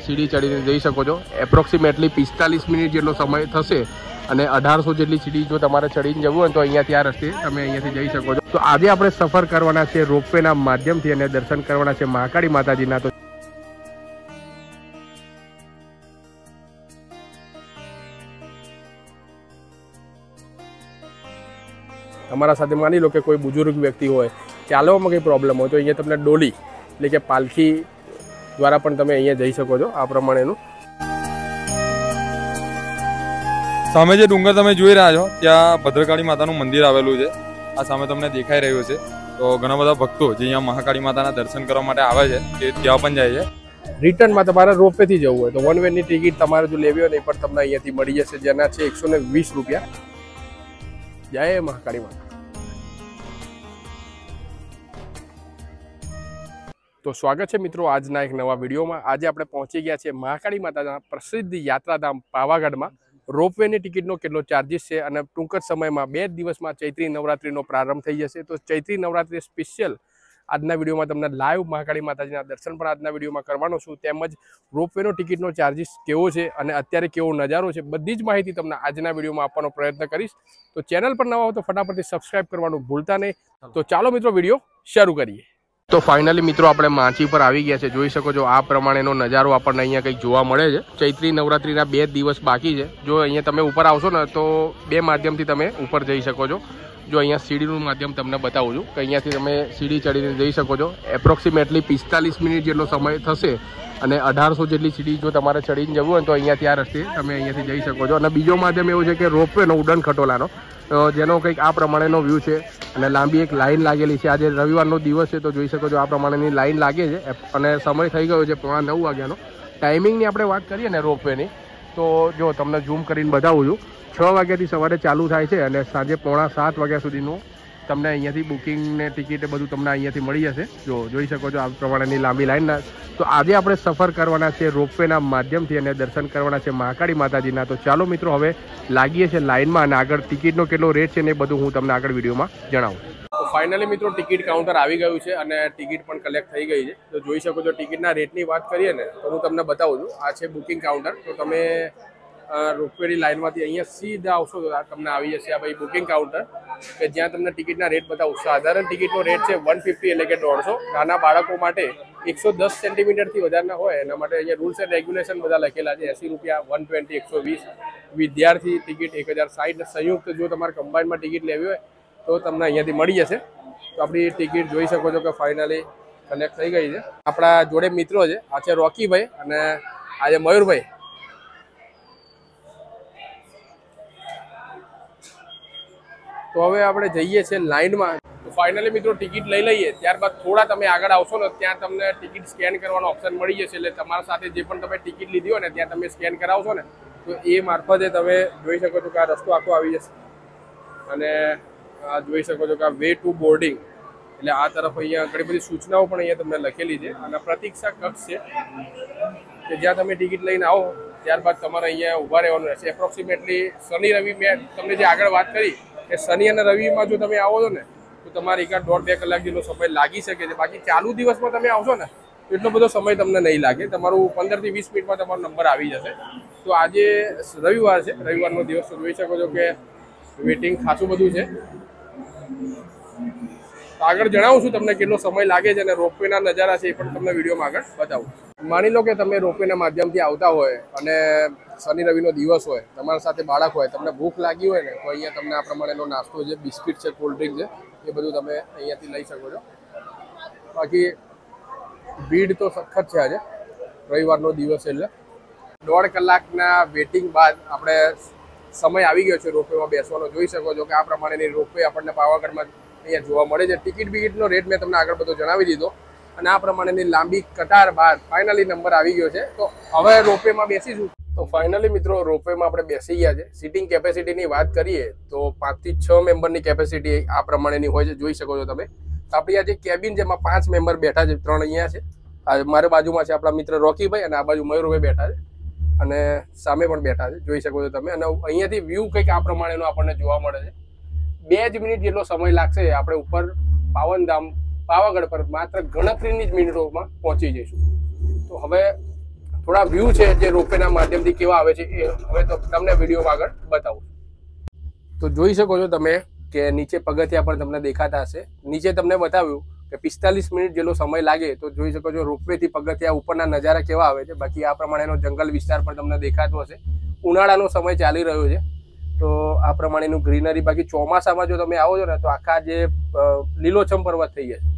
સીડી ચડીને જઈ શકો છો। એપ્રોક્સિમેટલી 45 મિનિટ જેટલો સમય થશે અને 1800 જેટલી સીડી જો તમારે ચડીને જવું હોય તો અહીંયાથી આ રસ્તે તમે અહીંયાથી જઈ શકો છો। તો આજે આપણે સફર કરવાના છે રોપવેના માધ્યમથી અને દર્શન કરવાના છે મહાકાળી માતાજીના। તો તમારા સાથે માની લો કે કોઈ બુजुर्ग વ્યક્તિ હોય, ચાલવામાં કંઈ પ્રોબ્લેમ હોય તો અહીંયા તમને ડોલી એટલે કે પાલખી દ્વારા પણ તમે અહીંયા જઈ શકો છો। આ પ્રમાણેનું સામે જે ડુંગર તમે જોઈ રહ્યા છો ત્યાં ભદ્રકાળી માતાનું મંદિર આવેલું છે। આ સામે તમને દેખાઈ રહ્યું છે। તો ઘણા બધા ભક્તો જે અહીંયા મહાકાળી માતાના દર્શન કરવા માટે આવે છે તે ત્યાં પણ જાય છે। રિટર્નમાં તમારે રોપવેથી જવું હોય તો 1 વેની ટિકિટ તમારે જો લેવી હોય ને એ પણ તમને અહીંયાથી મળી જશે, જેના છે 120 રૂપિયા। જય મહાકાળી માતા। તો સ્વાગત છે મિત્રો આજના એક નવા વિડીયોમાં। આજે આપણે પહોંચી ગયા છીએ મહાકાળી માતાના પ્રસિદ્ધ યાત્રાધામ પાવાગઢમાં। રોપવેની ટિકિટનો કેટલો ચાર્જિસ છે અને ટૂંક જ સમયમાં 2 દિવસમાં ચૈત્રી નવરાત્રિનો પ્રારંભ થઈ જશે। તો ચૈત્રી નવરાત્રિ સ્પેશિયલ આજના વિડીયોમાં તમને લાઈવ મહાકાળી માતાજીના દર્શન પણ આજના વિડીયોમાં કરવાનો છું, તેમજ રોપવેનો ટિકિટનો ચાર્જિસ કેવો છે અને અત્યારે કેવો નજારો છે બધી જ માહિતી તમને આજના વિડીયોમાં આપવાનો પ્રયત્ન કરીશ। તો ચેનલ પર નવા હો તો ફટાફટથી સબસ્ક્રાઇબ કરવાનું ભૂલતા નહીં। તો ચાલો મિત્રો વિડીયો શરૂ કરીએ। તો ફાઇનલી મિત્રો આપણે માચી પર આવી ગયા છે। જોઈ શકો છો આ પ્રમાણેનો નજારો આપણને અહીંયા કંઈક જોવા મળે છે। ચૈત્રી નવરાત્રિના 2 દિવસ બાકી છે। જો અહીંયા તમે ઉપર આવશો ને તો 2 માધ્યમથી તમે ઉપર જઈ શકો છો। જો અહીંયા સીડીનું માધ્યમ તમને બતાવું છું કે અહીંયાથી તમે સીડી ચડીને જઈ શકો છો। એપ્રોક્સિમેટલી 45 મિનિટ જેટલો સમય થશે અને 1800 જેટલી સીડી જો તમારે ચડીને જવું હોય તો અહીંયાથી આ રસ્તે તમે અહીંયાથી જઈ શકો છો। અને બીજો માધ્યમ એવું છે કે રોપવેનો ઉડન ખટોલાનો, જેનો કંઈક આ પ્રમાણેનો વ્યૂ છે અને લાંબી એક લાઈન લાગેલી છે। આજે રવિવારનો દિવસ છે તો જોઈ શકો છો આ પ્રમાણેની લાઈન લાગે છે અને સમય થઈ ગયો છે 9:15 વાગ્યાનો। ટાઈમિંગની આપણે વાત કરીએ ને રોપવેની તો જો તમને ઝૂમ કરીને બતાવું છું, 6 વાગ્યાથી સવારે ચાલુ થાય છે અને સાંજે 6:45 વાગ્યા સુધીનું તમને અહીંયાથી બુકિંગ ને ટિકિટ બધું તમને અહીંયાથી મળી જશે। જો જોઈ શકો છો આ પ્રમાણેની લાંબી લાઈનના। તો આજે આપણે સફર કરવાના છે રોપવેના માધ્યમથી અને દર્શન કરવાના છે મહાકાળી માતાજીના। તો ચાલો મિત્રો હવે લાગીએ છીએ લાઈનમાં અને આગળ ટિકિટનો કેટલો રેટ છે ને એ બધું હું તમને આગળ વિડીયોમાં જણાવું। તો ફાઇનલી મિત્રો ટિકિટ કાઉન્ટર આવી ગયું છે અને ટિકિટ પણ કલેક્ટ થઈ ગઈ છે। તો જોઈ શકો છો ટિકિટના રેટની વાત કરીએ ને તો હું તમને બતાવું છું, આ છે બુકિંગ કાઉન્ટર। તો તમે રોપવેની લાઈનમાંથી અહીંયા સીધા આવશો તો તમને આવી જશે આ ભાઈ બુકિંગ કાઉન્ટર કે જ્યાં તમને ટિકિટના રેટ બતાવું। સાધારણ ટિકિટનો રેટ છે 150 એટલે કે 150। નાના બાળકો માટે 110 સેન્ટીમીટરથી વધારના હોય એના માટે અહીંયા રૂલ્સ એન્ડ રેગ્યુલેશન બધા લખેલા છે। 80 રૂપિયા, 120, 120। વિદ્યાર્થી ટિકિટ 1060। સંયુક્ત જો તમારે કમ્બાઇનમાં ટિકિટ લેવી હોય તો તમને અહીંયાથી મળી જશે। તો આપણી ટિકિટ જોઈ શકો છો કે ફાઇનલી કનેક્ટ થઈ ગઈ છે। આપણા જોડે મિત્રો છે, આ છે રોકીભાઈ અને આ છે મયુરભાઈ। તો હવે આપણે જઈએ છીએ લાઈનમાં। તો ફાઇનલી મિત્રો ટિકિટ લઈ લઈએ, ત્યારબાદ થોડા તમે આગળ આવશો ને ત્યાં તમને ટિકિટ સ્કેન કરવાનો ઓપ્શન મળી જશે। એટલે તમારા સાથે જે પણ તમે ટિકિટ લીધી હોય ને ત્યાં તમે સ્કેન કરાવશો ને તો એ મારફતે તમે જોઈ શકો છો કે આ રસ્તો આખો આવી જશે અને આ જોઈ શકો છો કે આ વે ટુ બોર્ડિંગ એટલે આ તરફ અહીંયા ઘણી બધી સૂચનાઓ પણ અહીંયા તમને લખેલી છે અને પ્રતીક્ષા કક્ષ છે કે જ્યાં તમે ટિકિટ લઈને આવો ત્યારબાદ તમારે અહીંયા ઊભા રહેવાનું રહેશે। એપ્રોક્સિમેટલી શનિ રવિ મેં તમને જે આગળ વાત કરી કે શનિ અને રવિમાં જો તમે આવો છો ને તો તમારે 1.5-2 કલાક જેટલો સમય લાગી શકે છે। બાકી ચાલુ દિવસમાં તમે આવશો ને તો એટલો બધો સમય તમને નહીં લાગે, તમારું 15 થી 20 મિનિટમાં તમારો નંબર આવી જશે। તો આજે રવિવાર છે, રવિવારનો દિવસ તો જોઈ શકો છો કે વેટિંગ ખાસું બધું છે। તો આગળ જણાવું છું તમને કેટલો સમય લાગે છે અને રોપવેના નજારા છે એ પણ તમને વિડીયોમાં આગળ બતાવું। માની લો કે તમે રોપવેના માધ્યમથી આવતા હોય અને શનિ રવિનો દિવસ હોય, તમારા સાથે બાળક હોય, તમને ભૂખ લાગી હોય ને તો અહીંયા તમને આ પ્રમાણેનો નાસ્તો છે, બિસ્કિટ છે, કોલ્ડ ડ્રિંક છે, એ બધું તમે અહીંયાથી લઈ શકો છો। બાકી ભીડ તો સખત છે આજે રવિવારનો દિવસ એટલે 1.5 કલાકના વેટિંગ બાદ આપણે સમય આવી ગયો છે રોપવેમાં બેસવાનો। જોઈ શકો છો કે આ પ્રમાણેની રોપવે આપણને પાવાગઢમાં અહીંયા જોવા મળે છે। ટિકિટ બિકિટનો રેટ મેં તમને આગળ બધો જણાવી દીધો અને આ પ્રમાણેની લાંબી કતાર બાદ ફાઇનલી નંબર આવી ગયો છે। તો હવે રોપવેમાં બેસીશું। તો ફાઇનલી મિત્રો રોપવેમાં આપણે બેસી ગયા છે। સીટિંગ કેપેસિટીની વાત કરીએ તો 5 થી 6 મેમ્બરની કેપેસિટી આ પ્રમાણેની હોય છે, જોઈ શકો છો તમે। આપણી આ જે કેબિન જેમાં 5 મેમ્બર બેઠા છે, 3 અહીંયા છે, મારી બાજુમાં છે આપણા મિત્ર રોકીભાઈ અને આ બાજુ મયુરભાઈ બેઠા છે અને સામે પણ બેઠા છે, જોઈ શકો છો તમે। અને અહીંયાથી વ્યૂ કંઈક આ પ્રમાણેનો આપણને જોવા મળે છે। 2 જ મિનિટ જેટલો સમય લાગશે, આપણે ઉપર પાવનધામ પાવાગઢ પર માત્ર ગણતરીની જ મિનિટોમાં પહોંચી જઈશું। તો હવે થોડા વ્યૂ છે જે રોપવેના માધ્યમથી કેવા આવે છે એ હવે તો તમને વિડીયોમાં આગળ બતાવું. તો જોઈ શકો છો તમે કે નીચે પગથિયા પણ તમને દેખાતા હશે. નીચે તમને બતાવ્યું કે 45 મિનિટ જેટલો સમય લાગે. તો જોઈ શકો છો રોપવેથી પગથિયા ઉપરના નજારા કેવા આવે છે. બાકી આ પ્રમાણેનો જંગલ વિસ્તાર પણ તમને દેખાતો હશે. ઉનાળાનો સમય ચાલી રહ્યો છે તો આ પ્રમાણેનું ગ્રીનરી. બાકી ચોમાસામાં જો તમે આવો છો ને તો આખા જે લીલોછમ પર્વત થઈ જશે.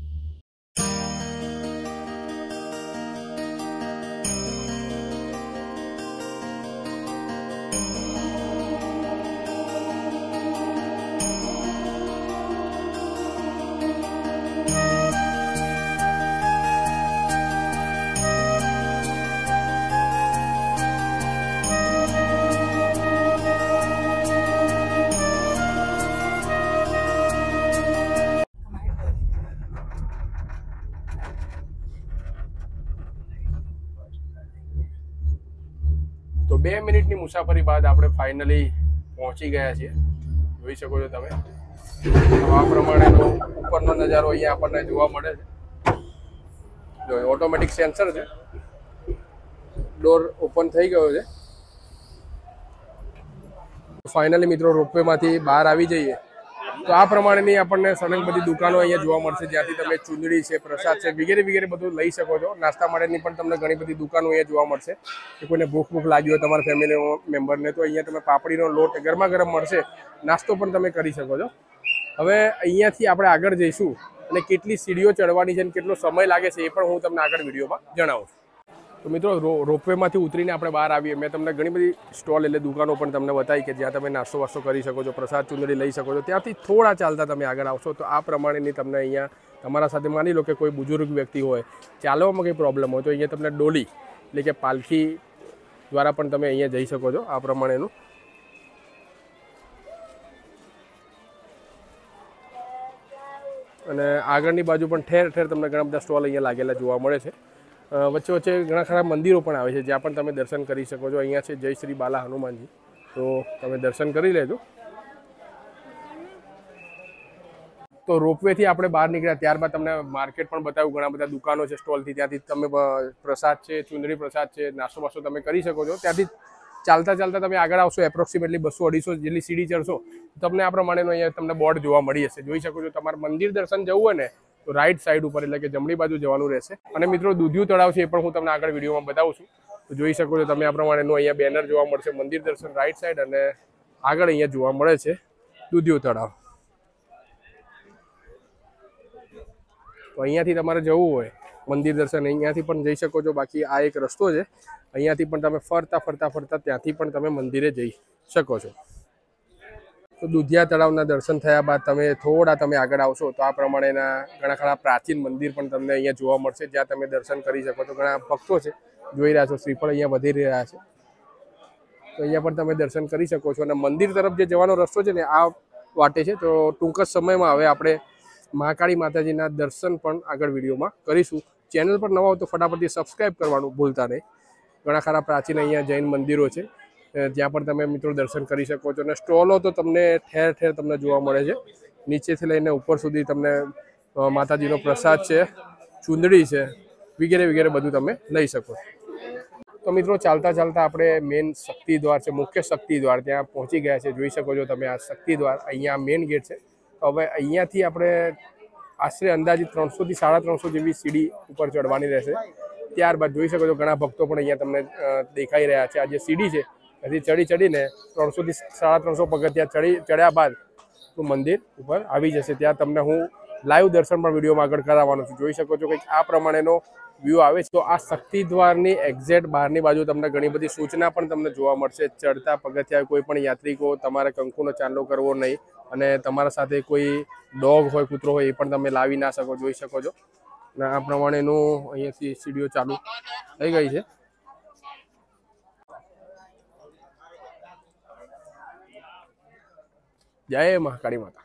તો 2 મિનિટની મુસાફરી બાદ આપણે ફાઇનલી પહોંચી ગયા છીએ. જોઈ શકો છો તમે આ પ્રમાણેનો ઉપરનો નજારો અહીંયા આપણને જોવા મળે છે. જો ઓટોમેટિક સેન્સર છે, ડોર ઓપન થઈ ગયો છે. ફાઇનલી મિત્રો રોપવેમાંથી બહાર આવી જઈએ તો આ પ્રમાણેની આપણને સળંગ બધી દુકાનો અહીંયા જોવા મળશે, જ્યાંથી તમે ચૂંદડી છે, પ્રસાદ છે, વગેરે વગેરે બધું લઈ શકો છો. નાસ્તા માટેની પણ તમને ઘણી બધી દુકાનો અહીંયા જોવા મળશે. કે કોઈને ભૂખ લાગી હોય તમારા ફેમિલી મેમ્બરને તો અહીંયા તમે પાપડીનો લોટ ગરમા ગરમ મળશે, નાસ્તો પણ તમે કરી શકો છો. હવે અહીંયાથી આપણે આગળ જઈશું અને કેટલી સીડીઓ ચડવાની છે અને કેટલો સમય લાગે છે એ પણ હું તમને આગળ વિડીયોમાં જણાવું છું. તો મિત્રો રોપવેમાંથી ઉતરીને આપણે બહાર આવીએ. મેં તમને ઘણી બધી સ્ટોલ એટલે દુકાનો પણ તમને બતાવી કે જ્યાં તમે નાસ્તો વાસ્તો કરી શકો છો, પ્રસાદ ચૂંદડી લઈ શકો છો. ત્યાંથી થોડા ચાલતા તમે આગળ આવશો તો આ પ્રમાણેની તમને અહીંયા તમારા સાથે માની લો કે કોઈ બુઝુર્ગ વ્યક્તિ હોય, ચાલવામાં કંઈ પ્રોબ્લેમ હોય તો અહીંયા તમને ડોલી એટલે કે પાલખી દ્વારા પણ તમે અહીંયા જઈ શકો છો. આ પ્રમાણેનું અને આગળની બાજુ પણ ઠેર ઠેર તમને ઘણા બધા સ્ટોલ અહીંયા લાગેલા જોવા મળે છે. વચ્ચે વચ્ચે ઘણા ખરા મંદિરો પણ આવે છે જ્યાં પણ તમે દર્શન કરી શકો છો. અહીંયા છે જય શ્રી બાલા હનુમાનજી, તો તમે દર્શન કરી લેજો. તો રોપવેથી આપણે બહાર નીકળ્યા ત્યારબાદ તમને માર્કેટ પણ બતાવ્યું. ઘણા બધા દુકાનો છે સ્ટોલથી, ત્યાંથી તમે પ્રસાદ છે, ચુંદડી પ્રસાદ છે, નાસ્તો વાસ્તો તમે કરી શકો છો. ત્યાંથી ચાલતા ચાલતા તમે આગળ આવશો એપ્રોક્સિમેટલી 200-250 જેટલી સીડી ચડશો તમને આ પ્રમાણેનો અહીંયા તમને બોર્ડ જોવા મળી હશે. જોઈ શકો છો તમારે મંદિર દર્શન જવું હોય ને તો રાઈટ સાઈડ ઉપર એટલે કે જમણી બાજુ જવાનું રહેશે. અને મિત્રો દૂધિયું તળાવ છે એ પણ હું તમને આગળ વિડીયોમાં બતાવું છું. તો જોઈ શકો છો તમે આ પ્રમાણેનું અહીંયા બેનર જોવા મળશે, મંદિર દર્શન રાઈટ સાઈડ, અને આગળ અહીંયા જોવા મળે છે દૂધિયું તળાવ. તો અહીંયાથી તમારે જવું હોય મંદિર દર્શન અહીંયાથી પણ જઈ શકો છો. બાકી આ એક રસ્તો છે, અહીંયાથી પણ તમે ફરતા ફરતા ફરતા ત્યાંથી પણ તમે મંદિરે જઈ શકો છો. તો દૂધિયા તળાવના દર્શન થયા બાદ તમે આગળ આવશો તો આ પ્રમાણેના ઘણા ખરા પ્રાચીન મંદિર પણ તમને અહીંયા જોવા મળશે, જ્યાં તમે દર્શન કરી શકો છો. ઘણા ભક્તો છે, જોઈ રહ્યા છો શ્રીફળ અહીંયા વધી રહ્યા છે, તો અહીંયા પણ તમે દર્શન કરી શકો છો. અને મંદિર તરફ જે જવાનો રસ્તો છે ને આ વાટે છે. તો ટૂંક જ સમયમાં હવે આપણે મહાકાળી માતાજીના દર્શન પણ આગળ વિડીયોમાં કરીશું. ચેનલ પર નવા હો તો ફટાફટથી સબસ્ક્રાઈબ કરવાનું ભૂલતા નહીં. ઘણા ખરા પ્રાચીન અહીંયા જૈન મંદિરો છે, જ્યાં પણ તમે મિત્રો દર્શન કરી શકો છો. અને સ્ટોલો તો તમને ઠેર ઠેર તમને જોવા મળે છે, નીચેથી લઈને ઉપર સુધી તમને માતાજીનો પ્રસાદ છે, ચૂંદડી છે, વગેરે વગેરે બધું તમે લઈ શકો છો. તો મિત્રો ચાલતા ચાલતા આપણે મેઇન શક્તિ દ્વાર છે, મુખ્ય શક્તિ દ્વાર, ત્યાં પહોંચી ગયા છે. જોઈ શકો છો તમે આ શક્તિ દ્વાર, અહીંયા મેઇન ગેટ છે. તો હવે અહીંયાથી આપણે આશરે અંદાજિત 300 થી 350 જેવી સીડી ઉપર ચડવાની રહેશે. ત્યારબાદ જોઈ શકો છો ઘણા ભક્તો પણ અહીંયા તમને દેખાઈ રહ્યા છે. આ જે સીડી છે ત્યાંથી ચડીને 300 થી 350 પગથિયા ચડ્યા બાદ મંદિર ઉપર આવી જશે. ત્યાં તમને હું લાઈવ દર્શન પણ વિડીયોમાં આગળ કરાવવાનો છું. જોઈ શકો છો કંઈક આ પ્રમાણેનો વ્યૂ આવે છે. તો આ શક્તિ દ્વારની એક્ઝેક્ટ બહારની બાજુ તમને ઘણી બધી સૂચના પણ તમને જોવા મળશે. ચડતા પગથિયા કોઈ પણ યાત્રિકો તમારે કંકુનો ચાંદલો કરવો નહીં, અને તમારા સાથે કોઈ ડોગ હોય, કૂતરો હોય એ પણ તમે લાવી ના શકો. જોઈ શકો છો અને આ પ્રમાણેનું અહીંયાથી સીડીઓ ચાલુ થઈ ગઈ છે. જય મહાકાળી માતા.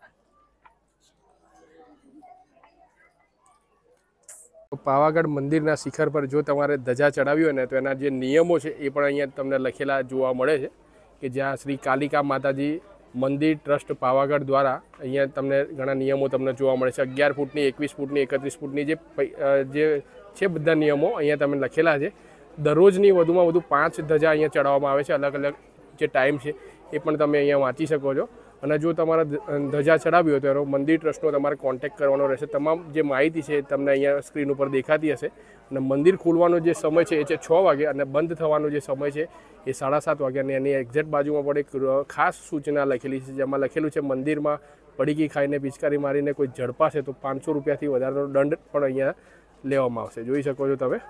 પાવાગઢ મંદિરના શિખર પર જો તમારે ધજા ચડાવી હોય ને તો એના જે નિયમો છે એ પણ અહીંયા તમને લખેલા જોવા મળે છે. કે જ્યાં શ્રી કાલિકા માતાજી મંદિર ટ્રસ્ટ પાવાગઢ દ્વારા અહીંયા તમને ઘણા નિયમો તમને જોવા મળે છે. 11 ફૂટની, 21 ફૂટની, 31 ફૂટની જે છે બધા નિયમો અહીંયા તમે લખેલા છે. દરરોજની વધુમાં વધુ 5 ધજા અહીંયા ચડાવવામાં આવે છે. અલગ અલગ જે ટાઈમ છે એ પણ તમે અહીંયા વાંચી શકો છો. અને જો તમારા ધજા ચડાવી હોય તો એનો મંદિર ટ્રસ્ટનો તમારે કોન્ટેક્ટ કરવાનો રહેશે. તમામ જે માહિતી છે તમને અહીંયા સ્ક્રીન ઉપર દેખાતી હશે. અને મંદિર ખોલવાનો જે સમય છે એ છે 6 વાગે અને બંધ થવાનો જે સમય છે એ 7:30 વાગે. અને એની એક્ઝેક્ટ બાજુમાં પણ એક ખાસ સૂચના લખેલી છે જેમાં લખેલું છે મંદિરમાં પડીકી ખાઈને પિચકારી મારીને કોઈ ઝડપાશે તો 500 રૂપિયાથી વધારેનો દંડ પણ અહીંયા લેવામાં આવશે. જોઈ શકો છો તમે.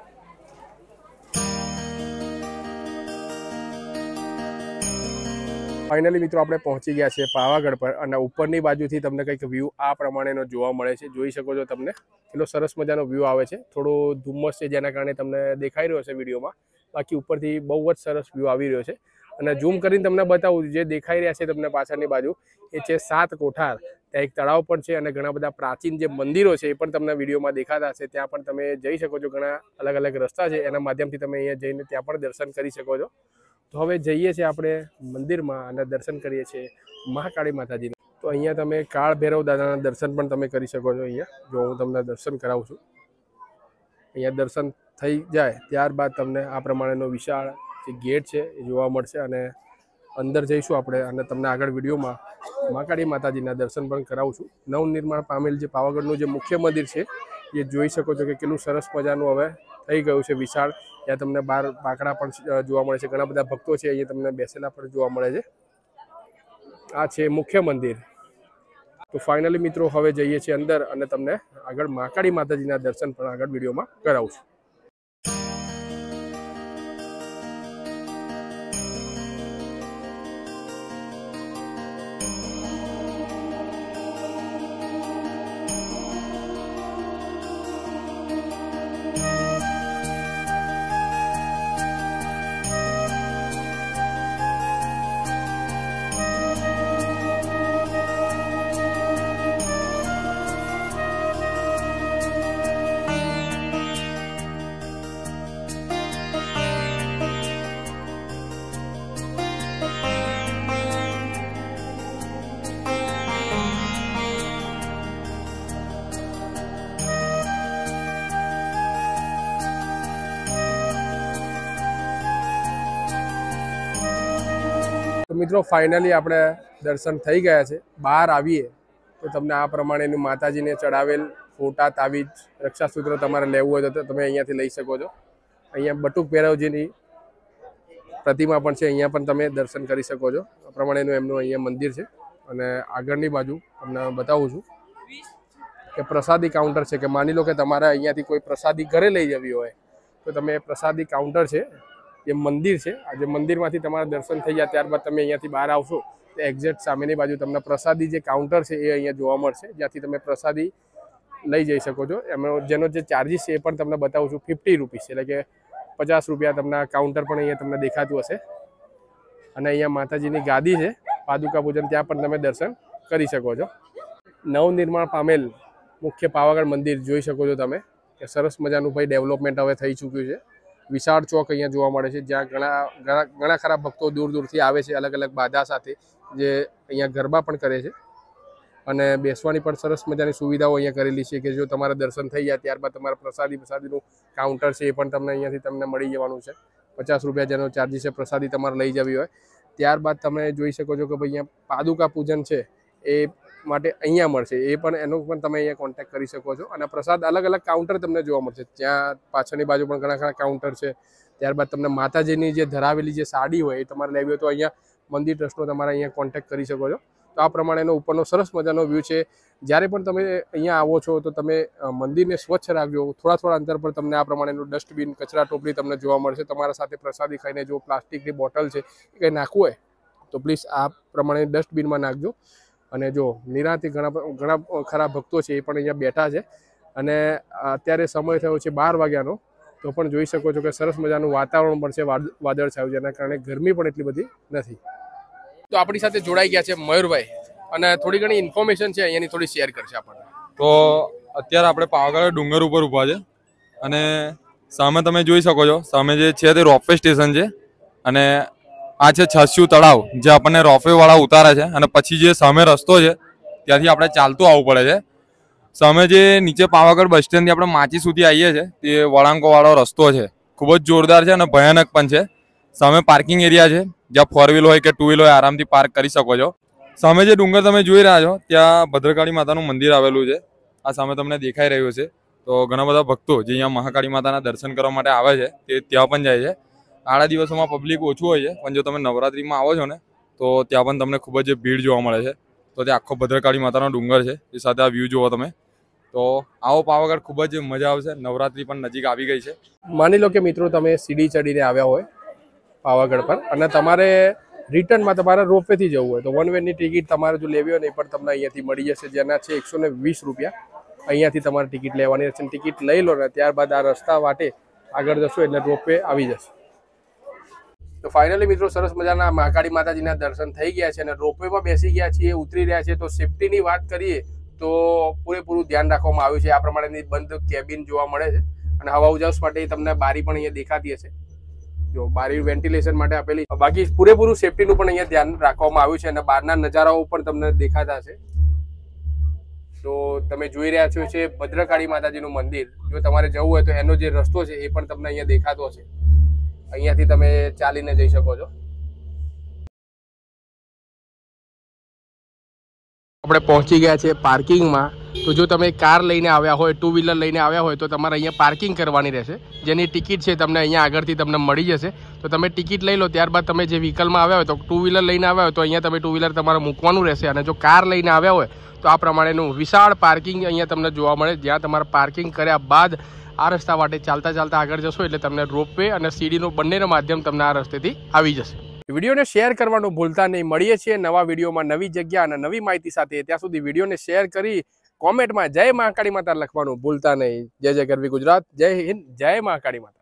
ફાઇનલી મિત્રો આપણે પહોંચી ગયા છીએ પાવાગઢ પર અને ઉપરની બાજુથી તમને કંઈક વ્યૂ આ પ્રમાણેનો જોવા મળે છે. જોઈ શકો છો તમને એટલો સરસ મજાનો વ્યૂ આવે છે. થોડો ધુમ્મસ છે જેના કારણે તમને દેખાઈ રહ્યો છે વિડીયોમાં. બાકી ઉપરથી બહુ જ સરસ વ્યૂ આવી રહ્યો છે. અને ઝૂમ કરીને તમને બતાવું જે દેખાઈ રહ્યા છે તમને પાછળની બાજુ એ છે 7 કોઠાર. ત્યાં એક તળાવ પણ છે અને ઘણા બધા પ્રાચીન જે મંદિરો છે એ પણ તમને વિડીયોમાં દેખાતા હશે. ત્યાં પણ તમે જઈ શકો છો. ઘણા અલગ અલગ રસ્તા છે એના માધ્યમથી તમે અહીંયા જઈને ત્યાં પણ દર્શન કરી શકો છો. તો હવે જઈએ છીએ આપણે મંદિરમાં અને દર્શન કરીએ છીએ મહાકાળી માતાજીના. તો અહીંયા તમે કાળ ભૈરવ દાદાના દર્શન પણ તમે કરી શકો છો. અહીંયા જો હું તમને દર્શન કરાવું છું. અહીંયા દર્શન થઈ જાય ત્યારબાદ તમને આ પ્રમાણેનો વિશાળ જે ગેટ છે એ જોવા મળશે અને અંદર જઈશું આપણે અને તમને આગળ વિડીયોમાં મહાકાળી માતાજીના દર્શન પણ કરાવું છું. નવનિર્માણ પામેલ જે પાવાગઢનું જે મુખ્ય મંદિર છે એ જોઈ શકો છો કે કેટલું સરસ મજાનું હવે થઈ ગયું છે વિશાળ. ત્યાં તમને બહાર બાકડા પણ જોવા મળે છે. ઘણા બધા ભક્તો છે અહીંયા તમને બેસેલા પણ જોવા મળે છે. આ છે મુખ્ય મંદિર. તો ફાઇનલી મિત્રો હવે જઈએ છીએ અંદર અને તમને આગળ મહાકાળી માતાજીના દર્શન પણ આગળ વિડીયોમાં કરાવું છું. તો મિત્રો ફાઇનલી આપણે દર્શન થઈ ગયા છે. બહાર આવીએ તો તમને આ પ્રમાણેનું માતાજીને ચડાવેલ ફોટા, તાવીજ, રક્ષાસૂત્ર તમારે લેવું હોય તો તમે અહીંયાથી લઈ શકો છો. અહીંયા બટુક ભૈરવજીની પ્રતિમા પણ છે. અહીંયા પણ તમે દર્શન કરી શકો છો. આ પ્રમાણેનું એમનું અહીંયા મંદિર છે. અને આગળની બાજુ તમને બતાવું છું કે પ્રસાદી કાઉન્ટર છે. કે માની લો કે તમારે અહીંયાથી કોઈ પ્રસાદી ઘરે લઈ જવી હોય તો તમે પ્રસાદી કાઉન્ટર છે જે મંદિર છે. આ જે મંદિરમાંથી તમારા દર્શન થઈ જાય ત્યારબાદ તમે અહીંયાથી બહાર આવશો તો એક્ઝેક્ટ સામેની બાજુ તમને પ્રસાદી જે કાઉન્ટર છે એ અહીંયા જોવા મળશે જ્યાંથી તમે પ્રસાદી લઈ જઈ શકો છો. એમનો જેનો જે ચાર્જિસ છે એ પણ તમને બતાવું છું. 50 રૂપીસ એટલે કે 50 રૂપિયા તમને કાઉન્ટર પણ અહીંયા તમને દેખાતું હશે. અને અહીંયા માતાજીની ગાદી છે, પાદુકા પૂજન, ત્યાં પણ તમે દર્શન કરી શકો છો. નવનિર્માણ પામેલ મુખ્ય પાવાગઢ મંદિર જોઈ શકો છો તમે કે સરસ મજાનું ભાઈ ડેવલપમેન્ટ હવે થઈ ચૂક્યું છે. વિશાળ ચોક અહીંયા જોવા મળે છે જ્યાં ઘણા ખરા ભક્તો દૂર દૂરથી આવે છે અલગ અલગ બાધા સાથે, જે અહીંયા ગરબા પણ કરે છે. અને બેસવાની પણ સરસ મજાની સુવિધાઓ અહીંયા કરેલી છે કે જો તમારા દર્શન થઈ જાય ત્યારબાદ તમારા પ્રસાદીનું કાઉન્ટર છે એ પણ તમને અહીંયાથી તમને મળી જવાનું છે. 50 રૂપિયા જેનો ચાર્જિસ છે પ્રસાદી તમારે લઈ જવી હોય. ત્યારબાદ તમે જોઈ શકો છો કે ભાઈ અહીંયા પાદુકા પૂજન છે એ માટે અહીંયા મળશે. એ પણ એનો પણ તમે અહીંયા કોન્ટેક્ટ કરી શકો છો. અને પ્રસાદ અલગ અલગ કાઉન્ટર તમને જોવા મળશે. ત્યાં પાછળની બાજુ પણ ઘણા ખરા કાઉન્ટર છે. ત્યારબાદ તમને માતાજીની જે ધરાવેલી જે સાડી હોય એ તમારે લેવી હોય તો અહીંયા મંદિર ટ્રસ્ટનો તમારે અહીંયા કોન્ટેક્ટ કરી શકો છો. તો આ પ્રમાણેનો ઉપરનો સરસ મજાનો વ્યૂ છે. જ્યારે પણ તમે અહીંયા આવો છો તો તમે મંદિરને સ્વચ્છ રાખજો. થોડા અંતર પર તમને આ પ્રમાણેનું ડસ્ટબિન, કચરા ટોપલી તમને જોવા મળશે. તમારા સાથે પ્રસાદી ખાઈને જો પ્લાસ્ટિકની બોટલ છે એ કંઈ નાખવું હોય તો પ્લીઝ આ પ્રમાણે ડસ્ટબિનમાં નાખજો. અને જો નિરાંતે ઘણા ખરા ભક્તો છે એ પણ અહીંયા બેઠા છે. અને અત્યારે સમય થયો છે 12 વાગ્યાનો, તો પણ જોઈ શકો છો કે સરસ મજાનું વાતાવરણ પણ છે વાદળછાયું, જેના કારણે ગરમી પણ એટલી બધી નથી. તો આપણી સાથે જોડાઈ ગયા છે મયુરભાઈ અને થોડી ઘણી ઇન્ફોર્મેશન છે અહીંયાની થોડી શેર કરશે આપણને. તો અત્યારે આપણે પાવાગઢ ડુંગર ઉપર ઊભા છે અને સામે તમે જોઈ શકો છો, સામે જે છે તે રોપવે સ્ટેશન છે અને આ છે છસ્યુ તળાવ જે આપણને રોપવે વાળા ઉતારે છે. અને પછી જે સામે રસ્તો છે ત્યાંથી આપણે ચાલતું આવવું પડે છે. સામે જે નીચે પાવાગઢ બસ સ્ટેન્ડથી આપણે માચી સુધી આવીએ છીએ તે વળાંકો વાળો રસ્તો છે, ખૂબ જ જોરદાર છે અને ભયાનક પણ છે. સામે પાર્કિંગ એરિયા છે, જ્યાં 4 વ્હીલ હોય કે 2 વ્હીલ હોય આરામથી પાર્ક કરી શકો છો. સામે જે ડુંગર તમે જોઈ રહ્યા છો ત્યાં ભદ્રકાળી માતાનું મંદિર આવેલું છે. આ સામે તમને દેખાઈ રહ્યું છે. તો ઘણા બધા ભક્તો જે અહીંયા મહાકાળી માતાના દર્શન કરવા માટે આવે છે તે ત્યાં પણ જાય છે. આડા દિવસોમાં પબ્લિક ઓછું હોય છે, પણ જો તમે નવરાત્રિમાં આવો છો ને તો ત્યાં પણ તમને ખૂબ જ ભીડ જોવા મળે છે. તો તે આખો ભદ્રકાળી માતાનો ડુંગર છે, એ સાથે આ વ્યૂ જુઓ તમે. તો આવો પાવાગઢ, ખૂબ જ મજા આવશે. નવરાત્રિ પણ નજીક આવી ગઈ છે. માની લો કે મિત્રો તમે સીડી ચડીને આવ્યા હોય પાવાગઢ પર અને તમારે રિટર્નમાં તમારે રોપવેથી જવું હોય તો 1 વેની ટિકિટ તમારે જો લેવી હોય ને એ પણ તમને અહીંયાથી મળી જશે, જેના છે 120 રૂપિયા. અહીંયાથી તમારે ટિકિટ લેવાની રહેશે. ટિકિટ લઈ લો ને ત્યારબાદ આ રસ્તા વાટે આગળ જશો એટલે રોપવે આવી જશે. તો ફાઇનલી મિત્રો સરસ મજાના મહાકાળી માતાજીના દર્શન થઈ ગયા છે અને રોપવેમાં બેસી ગયા છીએ, ઉતરી રહ્યા છે. તો સેફટીની વાત કરીએ તો પૂરેપૂરું ધ્યાન રાખવામાં આવ્યું છે. આ પ્રમાણેની બંધ કેબિન જોવા મળે છે અને હવા ઉજાસ માટે તમને બારી પણ અહીંયા દેખાતી હશે. જો બારી વેન્ટિલેશન માટે આપેલી. બાકી પૂરેપૂરું સેફટીનું પણ અહીંયા ધ્યાન રાખવામાં આવ્યું છે અને બહારના નજારાઓ પણ તમને દેખાતા હશે. તો તમે જોઈ રહ્યા છો છે ભદ્રકાળી માતાજીનું મંદિર. જો તમારે જવું હોય તો એનો જે રસ્તો છે એ પણ તમને અહીંયા દેખાતો હશે. અહીંયાથી તમે ચાલીને જઈ શકો છો. આપણે પહોંચી ગયા છે પાર્કિંગમાં. તો જો તમે કાર લઈને આવ્યા હોય, 2 વ્હીલર લઈને આવ્યા હોય તો તમારે અહીંયા પાર્કિંગ કરવાની રહેશે, જેની ટિકિટ છે તમને અહીંયા આગળથી તમને મળી જશે. તો તમે ટિકિટ લઈ લો, ત્યારબાદ તમે જે વ્હીકલમાં આવ્યા હોય તો 2 વ્હીલર લઈને આવ્યા હોય તો અહીંયા તમે 2 વ્હીલર તમારે મૂકવાનું રહેશે. અને જો કાર લઈને આવ્યા હોય તો આ પ્રમાણેનું વિશાળ પાર્કિંગ અહીંયા તમને જોવા મળે, જ્યાં તમારે પાર્કિંગ કર્યા બાદ આ રસ્તા વાટે ચાલતા ચાલતા આગળ જશો એટલે તમને રોપવે અને સીડીનો બંનેનો માધ્યમ તમને આ રસ્તેથી આવી જશે. વિડીયોને શેર કરવાનું ભૂલતા નહીં. મળીએ છીએ નવા વિડીયોમાં નવી જગ્યા અને નવી માહિતી સાથે. ત્યાં સુધી વિડીયોને શેર કરી કોમેન્ટમાં જય મહાકાળી માતા લખવાનું ભૂલતા નહીં. જય જય ગરવી ગુજરાત, જય હિન્દ, જય મહાકાળી માતા.